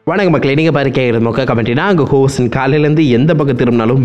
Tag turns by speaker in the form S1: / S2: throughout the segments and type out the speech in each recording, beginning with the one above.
S1: வணக்கம் மக்களே, நீங்கள் பாருங்க மொக்க கமெண்ட்னா அங்கே ஹோஸ்ட் காலையிலேருந்து எந்த பக்கம் திரும்பினாலும்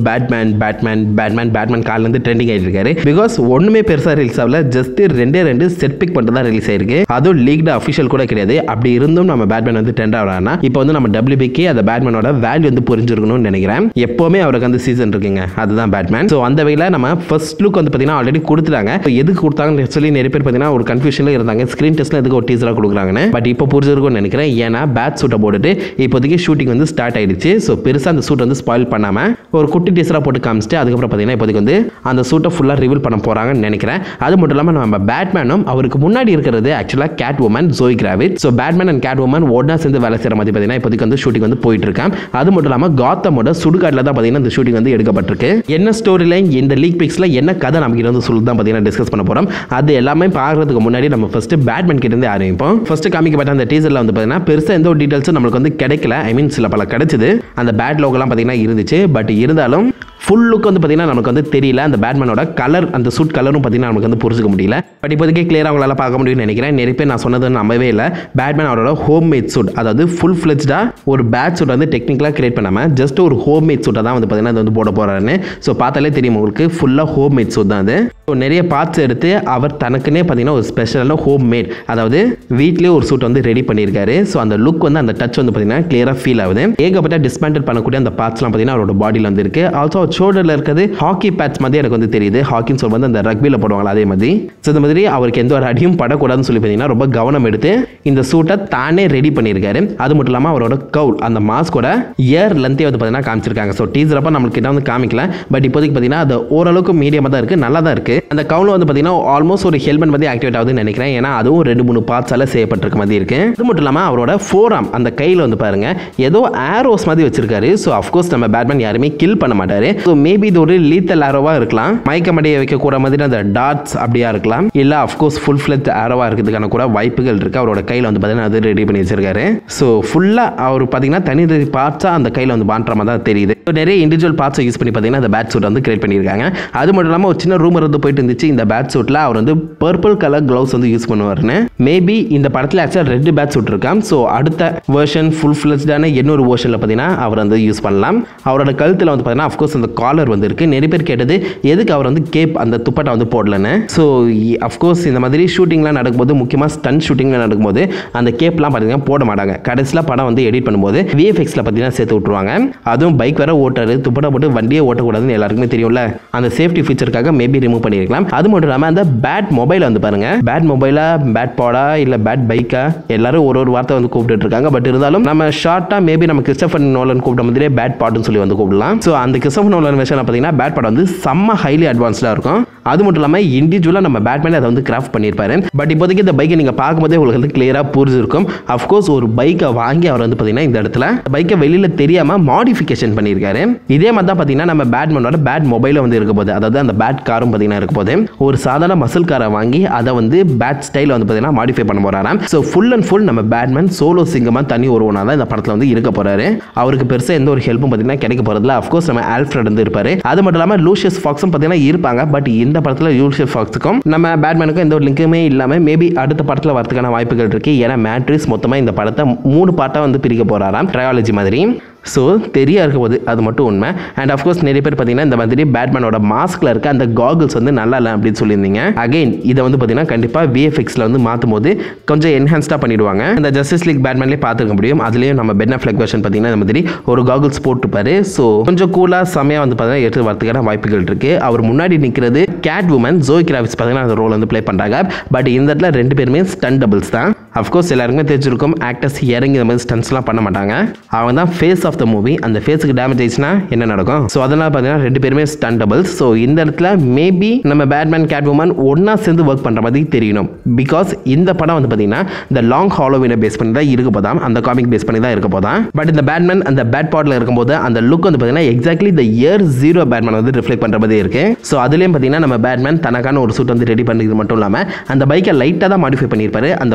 S1: பேட்மேன் காலையிலேருந்து ட்ரெண்டிங் ஆகிட்டு இருக்காரு. பிகாஸ் ஒன்றுமே பெருசாக ரிலீஸ் ஆகல, ஜஸ்ட் ரெண்டே செட் பிக் பண்ணிட்டு தான் ரிலீஸ் ஆயிருக்கு. அதுவும் லீக்டு அஃபிஷியல் கூட கிடையாது. அப்படி இருந்தும் நம்ம பேட்மேன் வந்து ட்ரெண்ட் ஆகிறான்னா இப்போ வந்து நம்ம WBக்கு அந்த பேட்மேனோட வேல்யூ வந்து புரிஞ்சிருக்கணும்னு நினைக்கிறேன். எப்போவுமே அவருக்கு வந்து சீசன் இருக்குங்க, அதுதான் பேட்மேன். ஸோ அந்த வகையில் நம்ம ஃபர்ஸ்ட் லுக் வந்து பார்த்தீங்கன்னா ஆல்ரெடி கொடுத்துட்டாங்க. எதுக்கு கொடுத்தாங்கன்னு சொல்லி நிறைய பேர் பார்த்தீங்கன்னா ஒரு கன்ஃபியூஷனில் இருந்தாங்க. ஸ்க்ரீன் டெஸ்ட்டில் எதுக்கு ஒரு டீசராக கொடுக்குறாங்கன்னு. பட் இப்போ புரிஞ்சிருக்கும்னு நினைக்கிறேன். ஏன்னா பேட் சூட்டை போட்டுட்டு இப்போதைக்கு ஷூட்டிங் வந்து ஸ்டார்ட் ஆயிடுச்சு. ஸோ பெருசாக அந்த சூட் வந்து ஸ்பாயில் பண்ணாமல் ஒரு குட்டி டீசராக போட்டு காமிச்சிட்டு அதுக்கப்புறம் பார்த்தீங்கன்னா இப்போதைக்கு வந்து அந்த சூட்டை ஃபுல்லாக ரிவீல் பண்ண போகிறாங்கன்னு நினைக்கிறேன். அது மட்டும் இல்லாமல் நம்ம பேட்மேனும் அவருக்கு முன்னாடி இருக்கிறது ஆக்சுவலாக catwoman Zoe Kravitz. So Batman and gate woman ஒன்றா சேர்ந்து வேலை செய்கிற மாதிரி பார்த்தீங்கன்னா இப்போதைக்கு வந்து ஷூட்டிங் வந்து போயிட்டு இருக்கேன். அது மட்டும் இல்லாமல் காத்தமோட சுடுகாட்டில் தான் பார்த்தீங்கன்னா இந்த ஷூட்டிங் வந்து எடுக்கப்பட்டிருக்கு. என்ன ஸ்டோரி லைன், இந்த லீக் பிக்ஸில் என்ன கதை நமக்கு வந்து சொல்லி தான் பார்த்தீங்கன்னா டிஸ்கஸ் பண்ண போகிறோம். அது எல்லாமே பார்க்கறதுக்கு முன்னாடி நம்ம ஃபர்ஸ்ட் பேட்மேன் கிட்ட இருந்து ஆரம்பிப்போம். ஃபர்ஸ்ட் காமிக்கப்பட்ட அந்த டீசரில் வந்து பார்த்தீங்கன்னா பெருசாக எந்த ஒரு டீட்டெயில்ஸும் நம்மளுக்கு வந்து கிடைக்கல. ஐ மீன் சில பல கிடைச்சது. அந்த பேட் லோகெல்லாம் பார்த்தீங்கன்னா இருந்துச்சு. பட் இருந்தாலும் ஃபுல் லுக் வந்து பார்த்தீங்கன்னா நமக்கு வந்து தெரியல. அந்த பேட்மேனோட கலர், அந்த சூட் கலரும் பார்த்தீங்கன்னா நமக்கு வந்து புரிஞ்சுக்க முடியல. பட் இப்போதைக்கு கிளியராக அவங்களால பார்க்க முடியும்னு நினைக்கிறேன். நிறைய பேர் நான் சொன்னது நம்பவே இல்லை. பேட்மேன் அவரோட ஹோம் மேட் சூட், அதாவது ஃபுல் ஃப்ளெஜ்டாக ஒரு பேட் சூட் வந்து டெக்னிக்கலாக கிரியேட் பண்ணாமல் ஜஸ்ட் ஒரு ஹோம் மேட் சூட்டை தான் வந்து பார்த்தீங்கன்னா அது வந்து போட போகிறாருன்னு. ஸோ பார்த்தாலே தெரியும் உங்களுக்கு, ஃபுல்லாக ஹோம் மேட் சூட் தான் அது. ஸோ நிறைய பார்ட்ஸ் எடுத்து அவர் தனக்குன்னே பார்த்தீங்கன்னா ஒரு ஸ்பெஷலான ஹோம் மேட், அதாவது வீட்லேயே ஒரு சூட் வந்து ரெடி பண்ணியிருக்காரு. ஸோ அந்த லுக் வந்து அந்த டச் வந்து பார்த்தீங்கன்னா கிளியராக ஃபீல் ஆகுது. ஏகப்பட்ட டிஸ்மேண்டில் பண்ணக்கூடிய அந்த பார்ட்ஸ்லாம் பார்த்தீங்கன்னா அவரோட பாடியில் வந்து இருக்கு. ஆல்சோ ஷோல்டரில் இருக்கிறது ஹாக்கி பேட்ச் மாதிரி எனக்கு வந்து தெரியுது. ஹாக்கின்னு சொல்லி வந்து அந்த ரக்பியில் போடுவாங்களா அதே மாதிரி. ஸோ இந்த மாதிரி அவருக்கு எந்த ஒரு அடியும் படக்கூடாதுன்னு சொல்லி பார்த்தீங்கன்னா ரொம்ப கவனம் எடுத்து இந்த சூட்டை தானே ரெடி பண்ணியிருக்காரு. அது மட்டும் இல்லாமல் அவரோட கவுல், அந்த மாஸ்கோட இயர் லென்த்தே வந்து பார்த்தீங்கன்னா காமிச்சிருக்காங்க. ஸோ டீசர் அப்போ நம்மளுக்கு கிட்ட வந்து காமிக்கல. பட் இப்போதைக்கு பார்த்தீங்கன்னா அது ஓரளவுக்கு மீடியமாக தான் இருக்குது, நல்லா தான் இருக்குது. அந்த கவுல் வந்து பார்த்தீங்கன்னா ஆல்மோஸ்ட் ஒரு ஹெல்மெட் வந்து ஆக்டிவேட் ஆகுதுன்னு நினைக்கிறேன். ஏன்னா அதுவும் 2-3 பார்ட்ஸால் செய்யப்பட்டிருக்க மாதிரி இருக்கு. அது மட்டும் இல்லாமல் அவரோட ஃபோராம், அந்த கையில் வந்து பாருங்க ஏதோ ஆரோஸ் மாதிரி வச்சிருக்காரு. ஸோ அஃப்கோர்ஸ் நம்ம பேட்மேன் யாருமே கில் பண்ண மாட்டாரு. ஸோ மேபி இது ஒரு லீத்தல் ஆரோவாக இருக்கலாம், மயக்கமடைய வைக்கக்கூட மாதிரி அந்த டாட்ஸ் அப்படியா இருக்கலாம், இல்லை அஃப்கோர்ஸ் ஃபுல் ஃப்ளெஜ் ஆரோவாக இருக்கிறதுக்கான கூட வாய்ப்புகள் இருக்குது. அவரோட கையில் வந்து பார்த்தீங்கன்னா அது ரெடி பண்ணி வச்சிருக்காரு. ஸோ ஃபுல்லாக அவர் பார்த்தீங்கன்னா தனி பார்ட்ஸாக அந்த கையில் வந்து பாண்ட்ற மாதிரி தான் தெரியுது. நிறைய இண்டிவிஜுவல் பார்ட்ஸை யூஸ் பண்ணி பார்த்தீங்கன்னா அந்த பேட் சூட் வந்து கிரியேட் பண்ணியிருக்காங்க. அது மட்டும் இல்லாமல் ஒரு சின்ன ரூமர் வந்து போயிட்டு இருந்துச்சு, இந்த பேட் சூட்டில் அவர் வந்து பர்பிள் கலர் க்ளவுஸ் வந்து யூஸ் பண்ணுவார்னு. மேபி இந்த படத்தில் ஆக்சுவலாக ரெட் பேட் சூட் இருக்கான். ஸோ அடுத்த வெர்ஷன் ஃபுல் ஃப்ளெஜ்டான இன்னொரு வெர்ஷனில் பார்த்தீங்கன்னா அவர் வந்து யூஸ் பண்ணலாம். அவரோட கழுத்தில் வந்து பார்த்தீங்கன்னா அஃப்கோர்ஸ் அந்த காலர் வந்து இருக்குது. நிறைய பேர் கேட்டது எதுக்கு அவர் வந்து கேப், அந்த துப்பட்டா வந்து போடலன்னு. ஸோ அஃப்கோர்ஸ் இந்த மாதிரி ஷூட்டிங்லாம் நடக்கும்போது, முக்கியமாக ஸ்டன்ட் ஷூட்டிங்லாம் நடக்கும்போது அந்த கேப்லாம் பார்த்தீங்கன்னா போட மாட்டாங்க. கடைசியில் படம் வந்து எடிட் பண்ணும்போது VFXல பார்த்தீங்கன்னா சேர்த்து விட்டுருவாங்க. அதுவும் பைக் வேற ஓட்டாரு, துப்பட்டா போட்டு வண்டியே ஓட்டக்கூடாதுன்னு எல்லாருக்குமே தெரியும்ல. அந்த சேஃப்டி ஃபீச்சருக்காக மேபி ரிமூவ் பண்ணியிருக்கலாம். அது மட்டும் இல்லாமல் அந்த பேட் மொபைல் வந்து பாருங்க, பேட் மொபைலா, பேட் பாடா, இல்லை பேட் பைக்கா, எல்லாரும் ஒரு வார்த்தை வந்து கூப்பிட்டு இருக்காங்க. பட் இருந்தாலும் நம்ம ஷார்ட்டா மேபி நம்ம கிறிஸ்டோபர் நோலன் கூப்பிட்ட மாதிரியே பேட் பாட்னு சொல்லி வந்து கூப்பிடலாம். ஸோ அந்த கிறிஸ்டோபர் நோலன் வெர்ஷன் பார்த்தீங்கன்னா பேட் பாட் வந்து செம்ம ஹைலி அட்வான்ஸ்டாக இருக்கும். அது மட்டும் இல்லாமல் இண்டிவிஜுவலாக நம்ம பேட்மேன் அதை வந்து கிராஃப்ட் பண்ணியிருப்பாரு. பட் இப்போதைக்கு இந்த பைக்கை நீங்கள் பார்க்கும்போதே உங்களுக்கு வந்து கிளியராக புரிஞ்சிருக்கும். அஃப்கோர்ஸ் ஒரு பைக்கை வாங்கி அவர் வந்து பார்த்தீங்கன்னா இந்த இடத்துல பைக்கை வெளியில் தெரியாமல் மாடிஃபிகேஷன் பண்ணியிருக்காரு. இதே மாதிரி தான் பார்த்தீங்கன்னா நம்ம பேட்மேனோட பேட் மொபைலில் வந்து இருக்க போது, அதாவது அந்த பேட் காரும் பார்த்தீங்கன்னா இருக்க போது ஒரு சாதாரண மசில் காரை வாங்கி அதை வந்து பேட் ஸ்டைலில் வந்து பார்த்தீங்கன்னா மாடிஃபை பண்ண போகிறாராம். ஸோ ஃபுல் அண்ட் ஃபுல் நம்ம பேட்மேன் சோலோ சிங்கமாக தனி ஒருவனாக தான் இந்த படத்தில் வந்து இருக்க போகிறாரு. அவருக்கு பெருசாக எந்த ஒரு ஹெல்ப்பும் பார்த்தீங்கன்னா கிடைக்க போகிறதுல. அஃப்கோர்ஸ் நம்ம ஆல்ஃப்ரெட் வந்து இருப்பார். அது மட்டும் இல்லாமல் லூசியஸ் ஃபாக்ஸும் பார்த்தீங்கன்னா இருப்பாங்க. பட் இந்த படத்தில் லூசியஸ் ஃபாக்ஸுக்கும் நம்ம பேட்மேனுக்கும் எந்த ஒரு லிங்க்குமே இல்லாமல் மேபி அடுத்த படத்தில் வரதுக்கான வாய்ப்புகள் இருக்குது. ஏன்னா மேட்ரிக்ஸ் மொத்தமாக இந்த படத்தை 3 பார்ட்டாக வந்து பிரிக்க போகிறாராம், ட்ரையாலஜி மாதிரி. ஸோ தெரியா இருக்க போது, அது மட்டும் உண்மை. அண்ட் அஃப்கோர்ஸ் நிறைய பேர் பார்த்தீங்கன்னா இந்த மாதிரி பேட்மேனோட மாஸ்கில் இருக்க அந்த காகுல்ஸ் வந்து நல்லா இல்லை அப்படின்னு சொல்லியிருந்தீங்க. அகைன் இதை வந்து பார்த்தீங்கன்னா கண்டிப்பாக VFXல வந்து மாற்றும் போது கொஞ்சம் என்ஹான்ஸ்டாக பண்ணிடுவாங்க. அந்த ஜஸ்டிஸ் லீக் பேட்மேன்லேயே பார்த்துக்க முடியும். அதுலேயும் நம்ம பென் அஃப்லெக் வெர்ஷன் பார்த்தீங்கன்னா இந்த மாதிரி ஒரு காகுல்ஸ் போட்டுப்பாரு. ஸோ கொஞ்சம் கூலாக செம்மையாக வந்து பார்த்தீங்கன்னா எடுத்து வரதுக்கான வாய்ப்புகள் இருக்குது. அவர் முன்னாடி நிற்கிறது கேட் உமன் ஜோய் கிராவிட்ஸ் பார்த்தீங்கன்னா அந்த ரோல் வந்து ப்ளே பண்ணுறாங்க. பட் இந்த இடத்துல 2 பேருமே ஸ்டன் டபுள்ஸ் தான். அஃப்கோர்ஸ் எல்லாருக்குமே தெரிஞ்சிருக்கும், ஆக்டர்ஸ் இறங்கி இந்த மாதிரி ஸ்டன்ஸ்லாம் பண்ண மாட்டாங்க. அவங்க தான் ஃபேஸ் ஆஃப் த மூவி. அந்த ஃபேஸுக்கு டேமேஜ் ஆயிடுச்சுன்னா என்ன நடக்கும்? ஸோ அதனால் பார்த்தீங்கன்னா 2 பேருமே ஸ்டன் டபுள்ஸ். ஸோ இந்த இடத்துல மேபி நம்ம பேட்மேன் கேட் உமன் ஒன்றா சேர்ந்து ஒர்க் பண்ணுற மாதிரி தெரியணும். பிகாஸ் இந்த படம் வந்து பார்த்தீங்கன்னா இந்த லாங் ஹாலோவினை பேஸ் பண்ணி தான் இருக்க போதாம், அந்த காமிக் பேஸ் பண்ணி தான் இருக்க போதான். பட் இந்த பேட்மேன் அந்த பேட் பாட்டில் இருக்கும்போது அந்த லுக் வந்து பார்த்தீங்கன்னா எக்ஸாக்ட்லி இந்த இயர் 0 பேட்மேன் வந்து ரிஃப்ளெக்ட் பண்ணுற மாதிரி இருக்கு. ஸோ அதுலேயும் பார்த்தீங்கன்னா நம்ம பேட்மேன் தனக்கான ஒரு சூட் வந்து ரெடி பண்ணிக்கிறது மட்டும் இல்லாமல் அந்த பைக்கை லைட்டாக தான் மாடிஃபை பண்ணியிருப்பாரு. அந்த பைக்குக்கு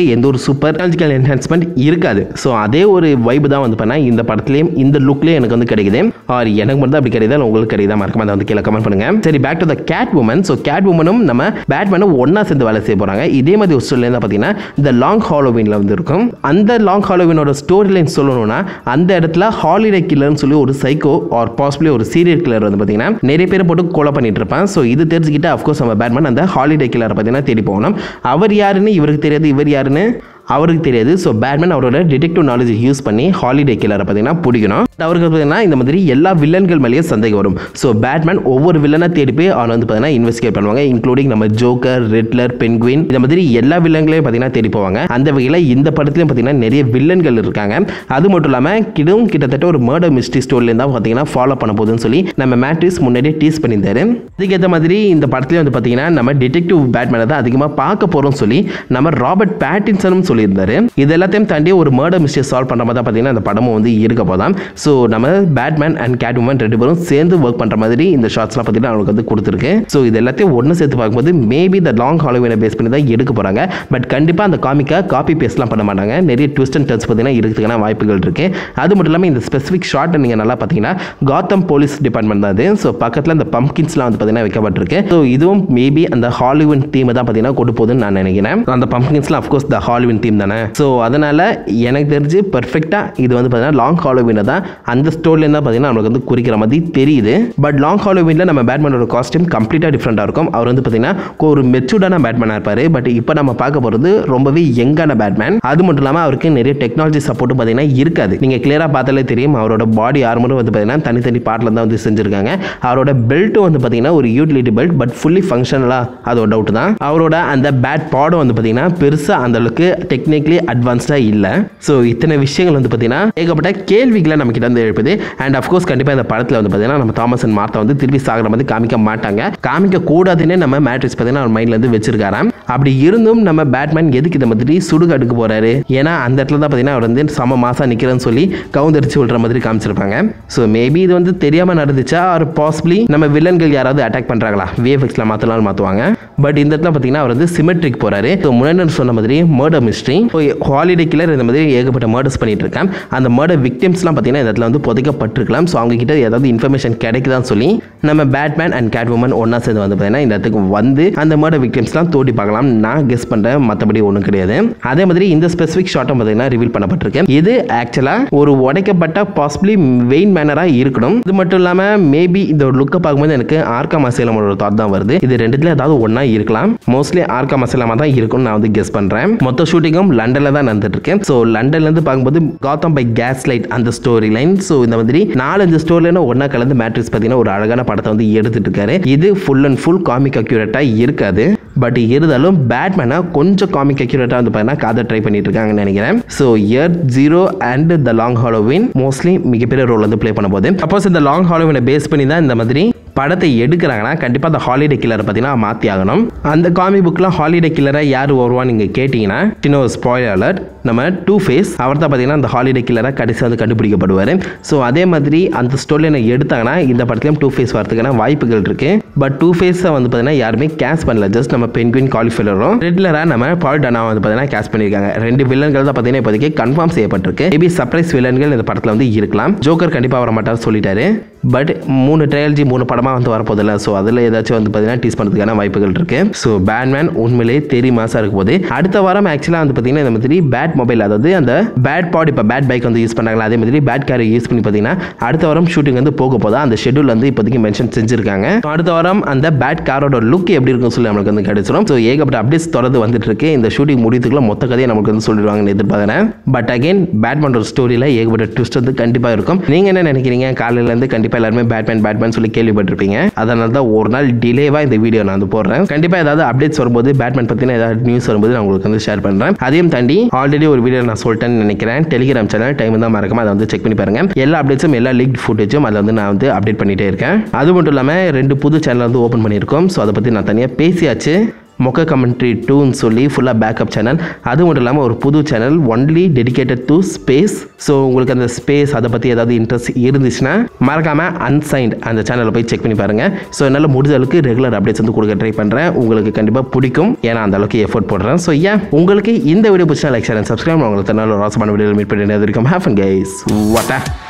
S1: எந்த ஒரு சூப்பர் டெக்னாலஜிக்கல் என்ஹான்ஸ்மெண்ட் இருக்காது. ஸோ அதே ஒரு வைப் தான் வந்து பண்ணால் இந்த படத்துலேயும் இந்த லுக்லேயே எனக்கு வந்து கிடைக்குது. ஆர் எனக்கு மட்டும் தான் அப்படி கிடையாது, உங்களுக்கு கிடையாது மறக்காம அதை வந்து கீழே கமெண்ட் பண்ணுங்க. சரி, back to the cat woman. So cat உமனும் நம்ம பேட்மேனும் ஒன்னா சேர்ந்து வேலை செய்ய போறாங்க. இதே மாதிரி ஒரு ஸ்டோரியில் பார்த்தீங்கன்னா இந்த லாங் ஹாலோவின்ல வந்து இருக்கும். அந்த லாங் ஹாலோவினோட ஸ்டோரி லைன் சொல்லணும்னா அந்த இடத்துல ஹாலிடே கில்லர்னு சொல்லி ஒரு சைக்கோ ஆர் பாசிபிளி ஒரு சீரியல் கில்லர் வந்து பார்த்தீங்கன்னா நிறைய பேரை போட்டு கொலை பண்ணிட்டு இருப்பான். ஸோ இது தெரிஞ்சுக்கிட்டு அஃப்கோர்ஸ் நம்ம பேட்மேன் அந்த ஹாலிடே கில்லரை பார்த்தீங்கன்னா தேடி போகணும். அவர் யாருன்னு இவருக்கு தெரியாது, இவர் யாருன்னு அவருக்கு தெரியாது. ஸோ பேட்மேன் அவரோட டிடெக்டிவ் நாலேஜ் யூஸ் பண்ணி ஹாலிடே கில்லரை பார்த்தீங்கன்னா பிடிக்கணும். அவருக்கு பார்த்தீங்கன்னா இந்த மாதிரி எல்லா வில்லன்கள் மேலேயே சந்தேகம் வரும். ஸோ பேட்மேன் ஒவ்வொரு வில்லனை தேடி போய் அவனை வந்து பார்த்தீங்கன்னா இன்வெஸ்டிகேட் பண்ணுவாங்க. இன்க்ளூடிங் நம்ம ஜோக்கர், ரெட்லர், பென்குயின், இந்த மாதிரி எல்லா வில்லன்களையும் பார்த்தீங்கன்னா தேடி போவாங்க. அந்த வகையில் இந்த படத்துலையும் பார்த்தீங்கன்னா நிறைய வில்லன்கள் இருக்காங்க. அது மட்டும் இல்லாமல் கிட்டத்தட்ட ஒரு மர்டர் மிஸ்ட்ரி ஸ்டோரியில் தான் பார்த்தீங்கன்னா ஃபாலோ பண்ண போகுதுன்னு சொல்லி நம்ம மேட்ரிக்ஸ் முன்னாடியே டீஸ் பண்ணியிருந்தாரு. அதுக்கேற்ற மாதிரி இந்த படத்துலேயும் வந்து பார்த்தீங்கன்னா நம்ம டிடெக்டிவ் பேட்மேனை தான் அதிகமாக பார்க்க போகிறோம்னு சொல்லி நம்ம ராபர்ட் பேட்டின்சனும் சொல்லியிருந்தாரு. இது எல்லாத்தையும் தாண்டி ஒரு மர்டர் மிஸ்டரி சால்வ் பண்ற மாதிரி பார்த்தீங்கன்னா இந்த படமும் வந்து இருக்க போதாம். ஸோ நம்ம பேட்மேன் அண்ட் கேட் உமன் ரெண்டு பேரும் சேர்ந்து ஒர்க் பண்ற மாதிரி இந்த ஷார்ட்ஸ்லாம் பார்த்தீங்கன்னா அவங்களுக்கு வந்து கொடுத்துருக்கு. ஸோ இது எல்லாத்தையும் ஒன்று சேர்த்து பார்க்கும்போது மேபி த லாங் ஹாலோவினை பேஸ் பண்ணி தான் எடுக்க போறாங்க. பட் கண்டிப்பாக அந்த காமிக்கா காப்பி பேஸ்ட்லாம் பண்ண மாட்டாங்க. நிறைய ட்விஸ்ட் அண்ட் டர்ன்ஸ் பார்த்தீங்கன்னா இருக்கிறதுக்கான வாய்ப்புகள் இருக்கு. அது மட்டும் இல்லாமல் இந்த ஸ்பெசிஃபிக் ஷார்ட்டை நீங்கள் நல்லா பார்த்தீங்கன்னா காத்தம் போலீஸ் டிபார்ட்மெண்ட் தான் அது. ஸோ பக்கத்தில் அந்த பம்ப்கின்ஸ்லாம் வந்து பார்த்தீங்கன்னா வைக்கப்பட்டிருக்கு. ஸோ இதுவும் மேபி அந்த ஹாலிவுட் தீமை தான் பார்த்தீங்கன்னா கொண்டு போகுதுன்னு நான் நினைக்கிறேன். அந்த பம்ப்கின்ஸ்லாம் அஃப்கோர்ஸ் த ஹாலிவுட் தீம் தானே. ஸோ அதனால் எனக்கு தெரிஞ்சு பர்ஃபெக்டாக இது வந்து பார்த்தீங்கன்னா லாங் ஹாலோவினை தான் அந்த ஸ்டோரியில் தான் பார்த்தீங்கன்னா நம்மளுக்கு வந்து குறிக்கிற மாதிரி தெரியுது. பட் லாங் ஹாலோவினில் நம்ம பேட்மேனோட காஸ்டியூம் கம்ப்ளீட்டாக டிஃப்ரெண்டாக இருக்கும். அவர் வந்து பார்த்தீங்கன்னா ஒரு மெச்சூர்டான பேட்மேனாக இருப்பார். பட் இப்போ நம்ம பார்க்க போகிறது ரொம்பவே யங்கான பேட்மேன். அது மட்டும் இல்லாமல் அவருக்கு நிறைய டெக்னாலஜி சப்போர்ட்டும் பார்த்தீங்கன்னா இருக்காது. நீங்கள் கிளியராக பார்த்தாலே தெரியும் அவரோட பாடி ஆர்மரும் வந்து பார்த்தீங்கன்னா தனித்தனி பார்ட்டில் தான் வந்து செஞ்சுருக்காங்க. அவரோட பெல்ட்டும் வந்து பார்த்தீங்கன்னா ஒரு யூட்டிலிட்டி பெல்ட், பட் ஃபுல்லி ஃபங்க்ஷனலாக அது ஒரு டவுட் தான். அவரோட அந்த பேட் பாடும் வந்து பார்த்தீங்கன்னா பெருசாக அந்த அளவுக்கு டெக்னிக்கலி அட்வான்ஸ்டாக இல்லை. ஸோ இத்தனை விஷயங்கள் வந்து பார்த்தீங்கன்னா ஏகப்பட்ட கேள்விகளை நம்ம கிட்ட வந்து எழுப்புது. அண்ட் அஃப்கோர்ஸ் கண்டிப்பாக இந்த படத்தில் வந்து பார்த்தீங்கன்னா நம்ம தாமஸ் அண்ட் மார்த்தா வந்து திருப்பி சாகிற மாதிரி காமிக்க மாட்டாங்க. காமிக்க கூடாதுன்னு நம்ம மேட்ரிக்ஸ் பார்த்தீங்கன்னா அவர் மைண்ட்ல இருந்து வச்சிருக்காராம். அப்படி இருந்தும் நம்ம பேட்மேன் எதுக்கு இந்த மாதிரி சுடுகாட்டுக்கு போறாரு? ஏன்னா அந்த இடத்துல தான் பார்த்தீங்கன்னா அவர் வந்து சம மாசா நிற்கிறேன்னு சொல்லி கவுந்தரிச்சு விடுற மாதிரி காமிச்சிருப்பாங்க. ஸோ மேபி இது வந்து தெரியாமல் நடந்துச்சா ஆர் பாசிபிளி நம்ம வில்லன்கள் யாராவது அட்டாக் பண்ணுறாங்களா, விஎஃப்எக்ஸில் மாற்றலாம் மாற்றுவாங்க. பட் இந்த இடத்துல பார்த்தீங்கன்னா அவர் வந்து சிமெட்ரிக் போறாரு. ஸோ முன்னாடி சொன்ன மாதிரி மர்டர் மிஸ்ட்ரி, ஹாலிடே கில்லர் இந்த மாதிரி ஏகப்பட்ட மர்டர்ஸ் பண்ணிட்டு இருக்கான். அந்த மர்டர் விக்டிம்ஸ்லாம் பார்த்தீங்கன்னா இந்த இடத்துல வந்து புதைக்கப்பட்டிருக்கலாம். ஸோ அவங்க கிட்ட ஏதாவது இன்ஃபர்மேஷன் கிடைக்குதான்னு சொல்லி நம்ம பேட்மேன் அண்ட் கேட் உமன் ஒன்னா சேர்ந்து வந்து பார்த்தீங்கன்னா இந்த இடத்துக்கு வந்து அந்த மர்டர் விக்டிம்ஸ்லாம் தோண்டி பார்க்கலாம். நான் கெஸ் பண்ணுறேன், மற்றபடி ஒன்றும் கிடையாது. அதே மாதிரி இந்த ஸ்பெசிஃபிக் ஷாட்டும் பார்த்தீங்கன்னா ரிவீல் பண்ணப்பட்டிருக்கு. இது ஆக்சுவலாக ஒரு உடைக்கப்பட்ட பாசிபிளி வெயின் மேனராக இருக்கணும். இது மட்டும் இல்லாமல் மேபி இந்த ஒரு லுக்கை பார்க்கும்போது எனக்கு ஆர்காம் அசைலமோட ஒரு தாட் தான் வருது. இது ரெண்டுத்துல ஏதாவது ஒன்றா இருக்கலாம். மோஸ்ட்லி ஆர்காம் அசைலமாக தான் இருக்கும்னு நான் வந்து கெஸ் பண்ணுறேன். மொத்த ஷூட்டிங்கும் லண்டனில் தான் நடந்துட்டு இருக்கு. ஸோ லண்டன்லேருந்து பார்க்கும்போது காத்தம் பை கேஸ் லைட் அந்த ஸ்டோரி லைன். ஸோ இந்த மாதிரி 4-5 ஸ்டோரியில் ஒன்றா கலந்து மேட்ரிக்ஸ் பார்த்தீங்கன்னா ஒரு அழகான படத்தை வந்து எடுத்துட்டு இருக்காரு. இது ஃபுல் அண்ட் ஃபுல் காமிக் அக்யூரேட்டாக இருக்காது. பட் இருந்தாலும் பேட்மேனா கொஞ்சம் காமிக் அக்யூரேட்டாக வந்து பார்த்தீங்கன்னா காதை ட்ரை பண்ணிட்டு இருக்காங்கன்னு நினைக்கிறேன். So year 0 and the long Halloween mostly மிகப்பெரிய ரோல் வந்து ப்ளே பண்ண போகுது. சப்போஸ் இந்த லாங் ஹாலோவினை பேஸ் பண்ணி தான் இந்த மாதிரி படத்தை எடுக்கிறாங்கன்னா கண்டிப்பாக அந்த ஹாலிடே கில்லரை பார்த்தீங்கன்னா மாற்றி ஆகணும். அந்த காமிக் புக்கில் ஹாலிடே கில்லராக யார் வருவான்னு நீங்கள் கேட்டிங்கன்னா சின்ன ஒரு ஸ்பாயிலர் அலர்ட், நம்ம டூ ஃபேஸ் அவர் தான் பார்த்தீங்கன்னா அந்த ஹாலிடே கில்லராக கடைசி வந்து கண்டுபிடிக்கப்படுவார். ஸோ அதே மாதிரி அந்த ஸ்டோரியில் எடுத்தாங்கன்னா இந்த படத்துலையும் டூ ஃபேஸ் வரதுக்கான வாய்ப்புகள் இருக்கு. பட் டூ ஃபேஸை வந்து பார்த்தீங்கன்னா யாருமே கேஸ் பண்ணல. ஜஸ்ட் நம்ம பென்குயின் காலிஃபெலரும் ரெட்லராக நம்ம பால் டனாவை வந்து பார்த்தீங்கன்னா கேஸ் பண்ணியிருக்காங்க. 2 வில்லன்கள் தான் பார்த்தீங்கன்னா இப்போதைக்கு கன்ஃபார்ம் செய்யப்பட்டிருக்கு. மேபி சர்ப்ரைஸ் வில்லன்கள் இந்த படத்தில் வந்து இருக்கலாம். ஜோக்கர் கண்டிப்பாக வர மாட்டார் சொல்லிட்டாரு. பட் 3 ட்ரையாலஜி 3 படமாக வந்து வரப்போதில்ல. ஸோ அதில் ஏதாச்சும் வந்து பார்த்தீங்கன்னா டீஸ் பண்ணுறதுக்கான வாய்ப்புகள் இருக்கு. ஸோ பேட்மேன் உண்மையிலே தெரி மாசா இருக்கும் போது அடுத்த வாரம் ஆக்சுவலாக வந்து பார்த்தீங்கன்னா இந்த மாதிரி பேட் மொபைல், அதாவது அந்த பேட் பாட், இப்போ பேட் பைக் வந்து யூஸ் பண்ணாங்களா, அதே மாதிரி பேட் காரை யூஸ் பண்ணி பார்த்தீங்கன்னா அடுத்த வாரம் ஷூட்டிங் வந்து போக போதா அந்த ஷெட்யூல் வந்து இப்போதைக்கு மென்ஷன் செஞ்சிருக்காங்க. அடுத்த வாரம் அந்த பேட் காரோட லுக் எப்படி இருக்குன்னு சொல்லி நம்மளுக்கு வந்து கிடைச்சிடும். ஸோ ஏகப்பட்ட அப்டேட்ஸ் தொடர்ந்து வந்துட்டு இருக்கு. இந்த ஷூட்டிங் முடியதுக்குள்ள மொத்த கதையை நமக்கு வந்து சொல்லிடுவாங்கன்னு எதிர்பார்க்குறேன். பட் அகைன் பேட்மேன் ஒரு ஸ்டோரியில் ஏகப்பட்ட ட்விஸ்ட் வந்து கண்டிப்பாக இருக்கும். நீங்கள் என்ன நினைக்கிறீங்க? காலையிலேருந்து கண்டிப்பாக எல்லாருமே பேட்மேன் சொல்லி கேள்விப்பட்டிருப்பீங்க. அதனால தான் ஒரு நாள் டிலேவா இந்த வீடியோ நான் வந்து போடுறேன். கண்டிப்பா ஏதாவது அப்டேட்ஸ் வரும்போது பேட்மேன் பத்தின ஏதாவது நியூஸ் வரும்போது நான் உங்களுக்கு வந்து ஷேர் பண்றேன். அதையும் தாண்டி ஆல்ரெடி ஒரு வீடியோ நான் சொல்லிட்டேன்னு நினைக்கிறேன். டெலிகிராம் சேனல் டைம் தான் மறக்காம அதை வந்து செக் பண்ணி பாருங்க. எல்லா அப்டேட்ஸும் எல்லா லீக் ஃபுட்டேஜும் அதில் வந்து நான் வந்து அப்டேட் பண்ணிட்டே இருக்கேன். அது மட்டும் இல்லாமல் 2 புது சேனல் வந்து ஓப்பன் பண்ணியிருக்கோம். ஸோ அதை பற்றி நான் தனியாக பேசியாச்சு. மொக்க கமெண்ட்ரி 2ன்னு சொல்லி ஃபுல்லாக பேக்கப் சேனல். அது மட்டும் இல்லாமல் ஒரு புது channel only dedicated to space. So உங்களுக்கு அந்த ஸ்பேஸ் அதை பற்றி ஏதாவது இன்ட்ரெஸ்ட் இருந்துச்சுன்னா மறக்காமல் அன்சைன்ட் அந்த சேனலில் போய் செக் பண்ணி பாருங்கள். ஸோ என்னால் முடிஞ்ச அளவுக்கு ரெகுலர் அப்டேட்ஸ் வந்து கொடுக்க ட்ரை பண்ணுறேன். உங்களுக்கு கண்டிப்பாக பிடிக்கும், ஏன்னா அந்த அளவுக்கு எஃபோர்ட் போடுறேன். ஸோ உங்களுக்கு இந்த வீடியோ பிடிச்சா லைக் ஷேர் அண்ட் சப்ஸ்கிரைப். உங்களுக்கு நல்ல ஒரு ஆசமான வீடியோவில் மீட் பண்ணி வரைக்கும் ஹேவ் ஃபன் கைஸ். வாட்டா.